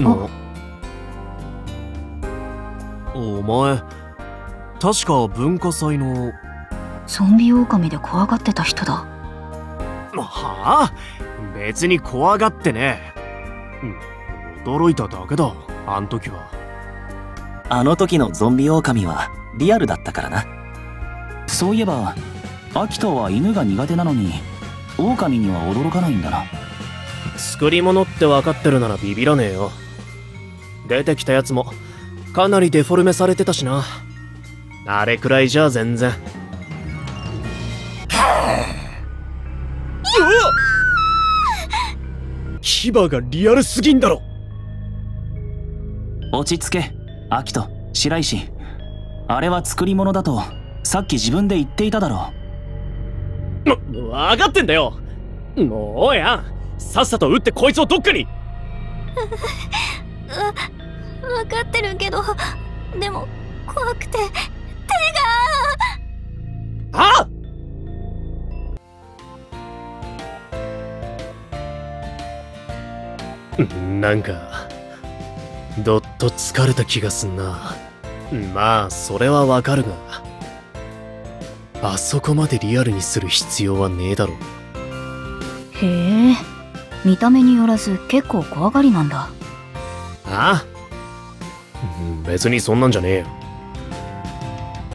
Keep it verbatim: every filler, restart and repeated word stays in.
あ、お前確か文化祭のゾンビ狼で怖がってた人だ。 はあ、別に怖がってねえ。驚いただけだ、あん時は。 あの時のゾンビ狼はリアルだったからな。そういえばアキトは犬が苦手なのに狼には驚かないんだな。 作り物って分かってるならビビらねえよ。出てきたやつもかなりデフォルメされてたしな。あれくらいじゃ全然。うわっ、牙がリアルすぎんだろ。 落ち着けアキト、白石。あれは作り物だとさっき自分で言っていただろう。分かってんだよ。もうやん、さっさと撃ってこいつをどっかに。 わ分かってるけど、でも怖くて手が。 あっ、なんかどっと疲れた気がすんな。まあそれはわかるが、あそこまでリアルにする必要はねえだろ。 へえ、見た目によらず結構怖がりなんだ。 ああ、別にそんなんじゃねえよ。